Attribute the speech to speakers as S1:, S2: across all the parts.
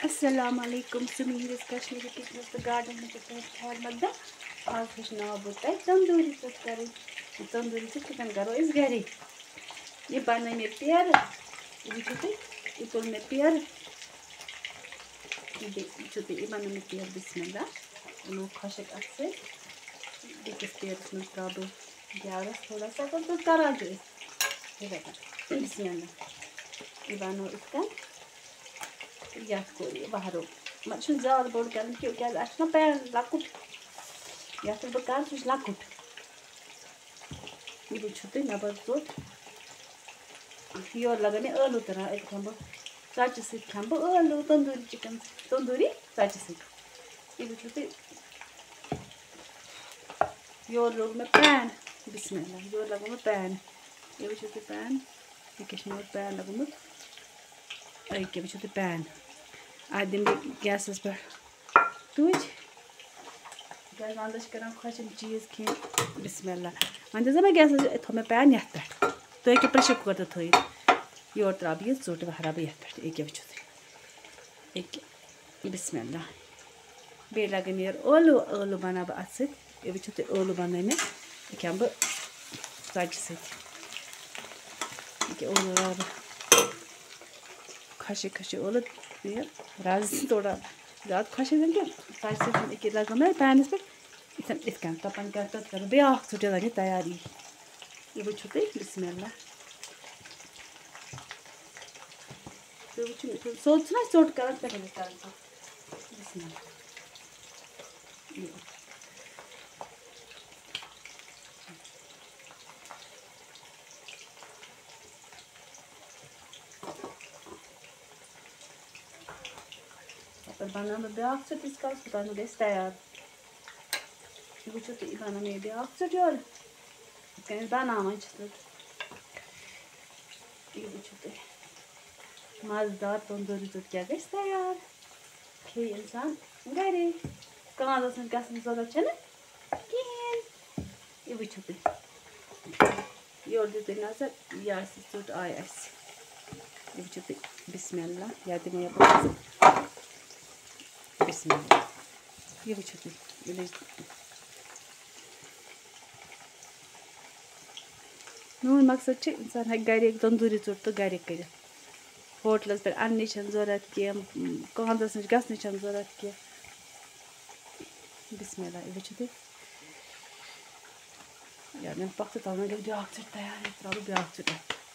S1: अस्सलाम वालेकुम सुमीर कश्मीरी किचन तो गार्डन में खैर मकदम आज हेचनाव बह तुम तंदूरी चुट कर तंदूरी चुट कन करो इस घरे ये बन मे पेर वो ये तुल मे पेर ये बन मे पेर बिस्मिल्लाह लो खुशक अत बेकिस पेरस मज त्रा बह ग्यारस थोड़ा सा तो करान बिस्मिल्लाह ये बनो इत कन यथ कोर यह बहरो मैं ज्यादा बोड़ कर क्या पैन लकुट यथ बह कर सह लकुट यह वो तुम मे बस जोट योर लगे मे ٲलू तरह अत खम बह षचि सत खम बह ٲलू तंदूरी चिकन तंदूरी षचि सत यह वो तुम योर लोग मे पैन बिस्मिल्लाह योर लगो मे पैन यह वो तुम पैन यह मे पैन लगमुत अके वो तुम पैन आज दिन गैस पे तुज वंदस कर खुश चीज़ खेन बिस्मिल्लाह वन दिस मे गैस थो मे पैन ये पे तुम हेकि प्रेशर कुकर तो थी योर त्रा बह यह ोट वहरा बह ये पे वो तुम बिस्मिल्लाह बे लगन ये ٲलू ٲलू बना बह अत सत वो तुम ٲलू बन मे यह खम बह षचि सत ٲलू रहा बह खशे खशे ٲलू रज थोड़ा ज़्यादा खुश षचि सत लगे मे पैनस पे इथन इत तपन क्या करो ब्या ोट लगे तैयारी यह वो तुम बिस्मिल्लाह सोच ना चोट कर बिस्मिल्लाह बना मे ब्या इत कल पता गई तैयार वो तुम यह बना मे ब्या योर इत बनान यह वो तुम मज़ेदार तंदूरी चुट क्या गई तैयार खे इंसान घरे कांदस मे गसन जरूरत कहें यह वो तुम योर दि नजर यह चुट आय यह वो तुम बिस्मिल्लाह या दिन बिस्मिल्लाह यह वो तुम नुन मकसद इंसान हे घर तंदूरी चुट तो घर कर होटलस पे अन्नी जरूरत कह कांदस नश गसन जरूरत कह बिस्मिल्लाह यह वो तुम या पख तल गई ब्या चुट तैयार त्रा ब्या चुट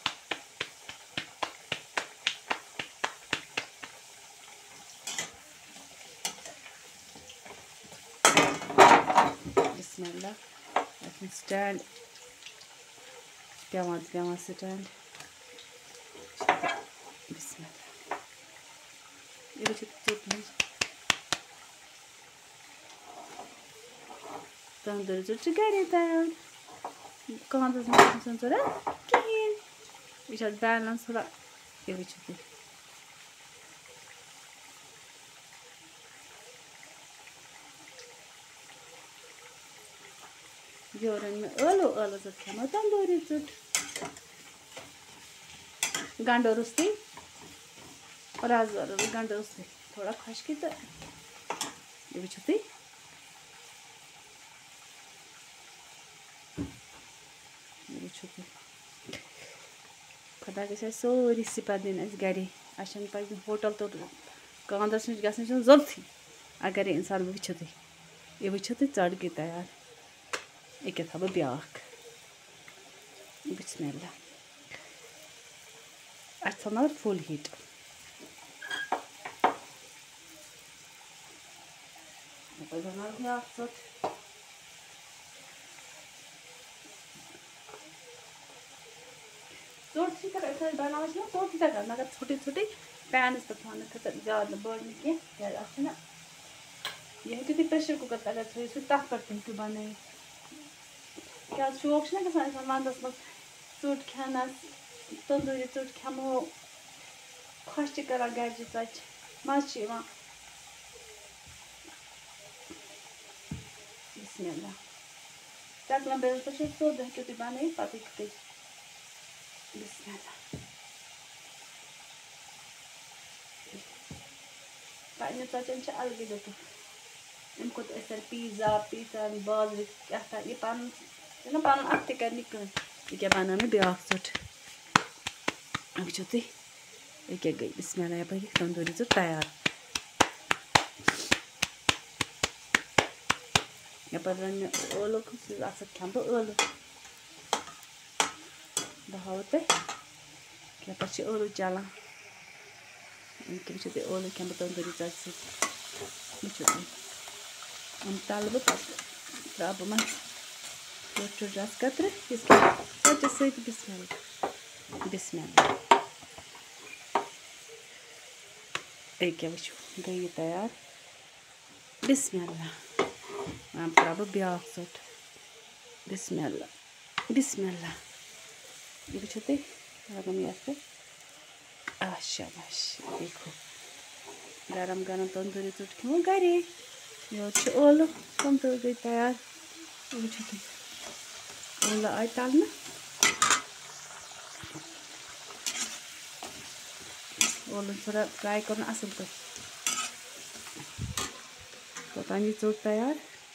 S1: बिस्मिल्लाह स्टैंड पेवान स्टैंड बिस्मिल्लाह यह वो तुम तंदूरी चुट घर तैयार कांदस मे जरूरत कहें यह बैलेंस थोड़ा यह वो तुम योरन में ٲलू सत खमो तंदूरी चुट गंड रुस्ती रज गंड रुस्ती थोड़ा खुशकी तो यह वो तुम खुदा गई सोरी सिपत दिन घरे अस पे होटल तो कांदस नश गसन जरूरत अगर इंसान वो तुम यह वो तुम चट गई तैयार यह थो ब्या बिस्मिल्लाह अस थो फुल हीट ब्या चोट चोट बना चोट कर मगर छोटी छोटी पैनस पे थोन खतर ज़्यादा बड़ कह यह तुम प्रेशर कुकर अगर थो तथ पे हूँ बन क्या शौक ना ग वंदस मज चुट खेनस तंदूरी चुट खमो खुश कर घर षच मज़ बिस्मिल्लाह तकन बेल पे सोद हेकु तुम बन पे बिस्मिल्लाह पन्ने ژۄچن چھِ अलگٕے لُطُف اَمہِ کھۄتہٕ ٲسۍ تَن پیٖزا بازرٕ کیٛاہ تام یہِ پَنُن پَنُن اَتھٕ تہِ کَرِ نہٕ کٕہٕنۍ ییٚکیٛاہ بَنٲو مےٚ بیٛاکھ ژوٚٹ وٕچھِو تُہۍ ییٚکیٛاہ گٔے بِسمِللہ یَپٲرۍ تنٛدوٗری ژوٚٹ تیار یَپٲرۍ رٔنۍ مےٚ ٲلوٕ اَتھ سۭتۍ کھٮ۪مہٕ بہٕ ٲلوٕ بہٕ ہاوو تۄہہِ یَپٲرۍ چھِ ٲلوٕ چَلان ییٚکیٛاہ وٕچھِو تُہۍ ٲلوٕ کھٮ۪مہٕ بہٕ تنٛدوٗری ژۄچہِ سۭتۍ وٕچھِو تُہۍ یِم تَلہٕ بہٕ پَتہٕ ترٛاوٕ بہٕ یِمَن ژوٚٹ ژوٚٹ رَس قطرٕ یِتھ کٔنۍ ژۄچَس سۭتۍ بِسمِللہ بِسمِللہ ییٚکیٛاہ وٕچھِو گٔے یہِ تیار بِسمِللہ وۄنۍ ترٛاوٕ بہٕ بیٛاکھ ژوٚٹ بِسمِللہ بِسمِللہ یہِ وٕچھِو تُہۍ لگان یَتھ پٮ۪ٹھ شاباش دیکھو گرم گرم تنٛدوٗری ژوٚٹ کھیٚمو گَرے یورٕ چھِ ٲلوٕ تِم تہِ گٔے تیار وٕچھِو تُہۍ ٲلوٕ آے تَلنہٕ ٲلوٕ تھوڑا فرٛاے کَرُن اَصٕل پٲٹھۍ توٚتام یہِ ژوٚٹ تیار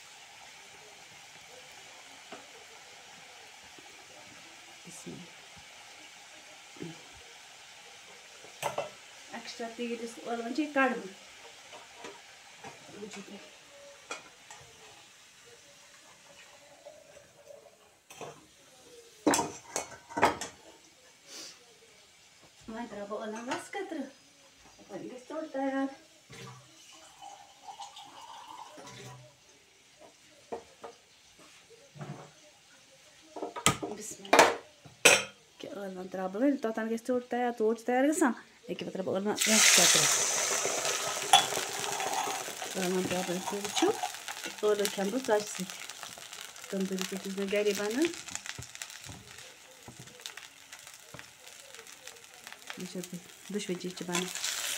S1: ایٚکٕسٹرٛا تیٖل یُس ٲلوَن چھِ یہِ کَڑٕ بہٕ وٕچھِو تُہۍ وۄنۍ ترٛاوٕ بہٕ ٲلوَن رَس قطرٕ وۄنۍ گژھِ ژوٚٹ تیار بِسمِللہ کہِ ٲلوَن ترٛاوٕ بہٕ وۄنۍ توٚتام گژھِ ژوٚٹ تیار ژوٚٹ چھِ تیار گژھان ییٚکیٛاہ پَتہٕ ترٛاوٕ بہٕ ٲلوَن رَس قطرٕ ٲلوَن ترٛاوٕ بہٕ تُہۍ وٕچھِو ٲلوٕ کھٮ۪مہٕ بہٕ ژۄچہِ سۭتۍ تنٛدوٗری ژوٚٹ یُس مےٚ گَرے بَنٲو وٕچھِو تُہۍ دۄشوٕے چیٖز چھِ بَنان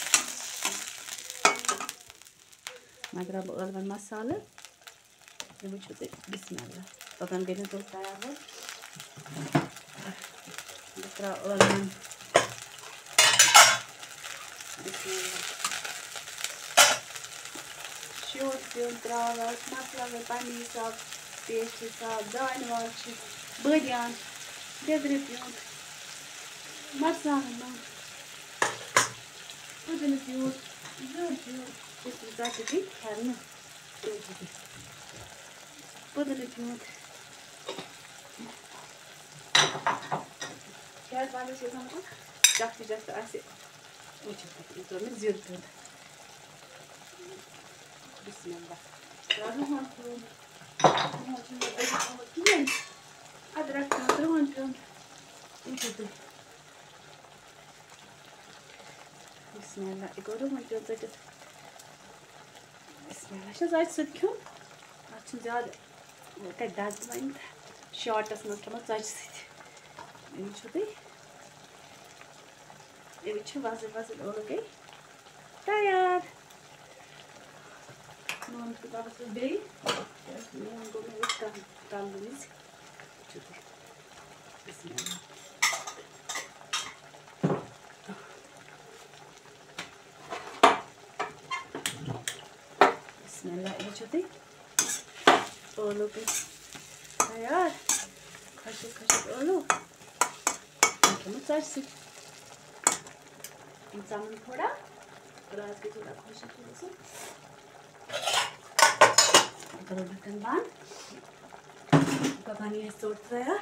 S1: وۄنۍ ترٛاوٕ بہٕ ٲلوَن مصالہٕ تُہۍ وٕچھِو تُہۍ بِسمِللہ توٚتام گٔے نہٕ ژوٚٹ تیار وۄنۍ بہٕ ترٛاوٕ ٲلوَن بِسمِللہ شوٗٹ پیوٚن ترٛاوَس مصالہٕ گٔے پنٛنہِ حِساب پیسٹ حِساب دانہِ وَل چھِ بٲدیان لیٚدرِ پیوٚنٛد مَرژٕوانٛگَن منٛز پُدنہٕ پیوٗنٛت زیُر پیوٗنٛت یُس یہِ ژۄچہِ دی کھٮ۪نہٕ پُدنہٕ پیوٗنٛت کیٛازِ وَنٛدَس چھِ آسان مطلب چَکھ آسہِ وٕچھِو یہِ ترٛوو مےٚ زیُر پیوٚنٛد بِسمِللہ رُہَن پیوٚنٛد رُہَن چھُنہٕ مےٚ بیٚیہِ تھوٚمُت کِہیٖنۍ اَدرک پیوٚنٛد رُہَن پیوٚنٛد وٕچھِو تُہۍ بِسمِللہ یہِ گوٚو رُہَن پیوٚنٛد ژٔٹِتھ بِسمِللہ چھِ ژۄچہِ سۭتۍ کھیوٚن اَتھ چھُنہٕ زیادٕ کَتہِ دَزٕ وۄنۍ شاٹَس منٛز کھٮ۪مو ژۄچہِ سۭتۍ یہِ وٕچھِو تُہۍ یہِ وٕچھِو وۄزٕلۍ وۄزٕلۍ ٲلوٕ گٔے تیار نوٗن تہٕ ترٛاوَس بہٕ بیٚیہِ نوٗن گوٚو مےٚ ییٚتہِ کَم تَلنہٕ وِزِ وٕچھِو تُہۍ بِسمِللہ بِسمِللہ وٕچھِو تُہۍ ٲلوٕ گٔے تیار خۄشِک خۄشِک ٲلوٕ کھٮ۪مو ژۄچہِ سۭتۍ یِم ژَمَن تھوڑا رَس گٔے تھوڑا خۄشِک گژھُن کَرو ڈَکَن بنٛد توٚتام یی اَسہِ ژوٚٹ تیار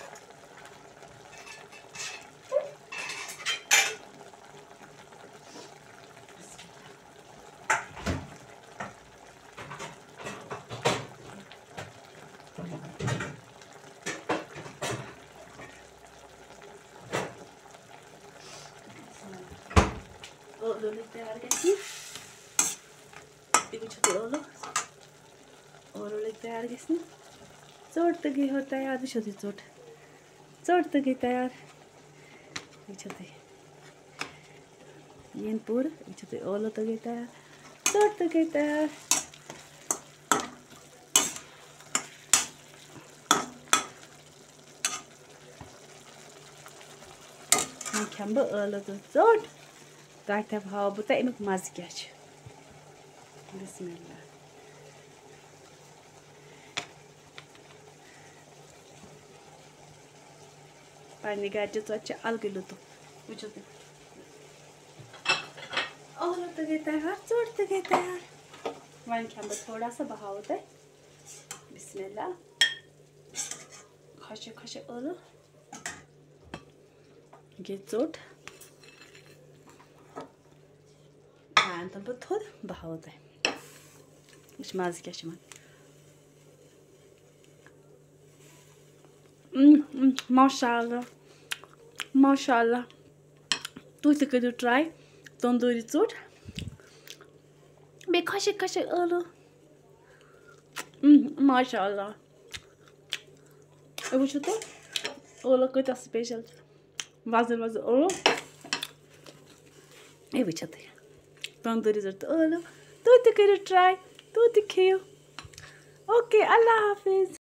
S1: ٲلوٕ لٔگۍ تیار گژھنہِ یہِ وٕچھِو تُہۍ ٲلوٕ لٔگۍ تیار گژھنہِ ژوٚٹ تہِ گٔے ہو تیار وٕچھِو تُہۍ ژوٚٹ تہِ گٔے تیار وٕچھِو تُہۍ یِن پوٗرٕ وٕچھِو تُہۍ ٲلوٕ تہِ گٔے تیار ژوٚٹ تہِ گٔے تیار وۄنۍ کھٮ۪مہٕ بہٕ ٲلوٕ تہٕ ژوٚٹ تۄہہِ تہِ ہاوو بہٕ تۄہہِ اَمیُک مَزٕ کیٛاہ چھُ बिस्मिल्लाह। पानी गाड़ी तो अच्छा अलग लो तो पूछो तो और तो कहता है चोट तो कहता है वन के अंदर थोड़ा सा बहा होता है बिस्मिल्लाह खशे खशे ओलो ये चोट पैन तब थोड़ा बहा होता है कुछ माज़ क्या शमान माशाल्लाह माशाल्लाह तू तो करो ट्राई तंदूरी चोट बे खशे खशे ओलो माशाल्लाह अब वुचो तो ओलो कोई स्पेशल वजन वजन ओलो ये वुचो तो तंदूरी चोट ओलो तू तो करो ट्राई तू तो खेयो ओके अल्लाह हाफिज।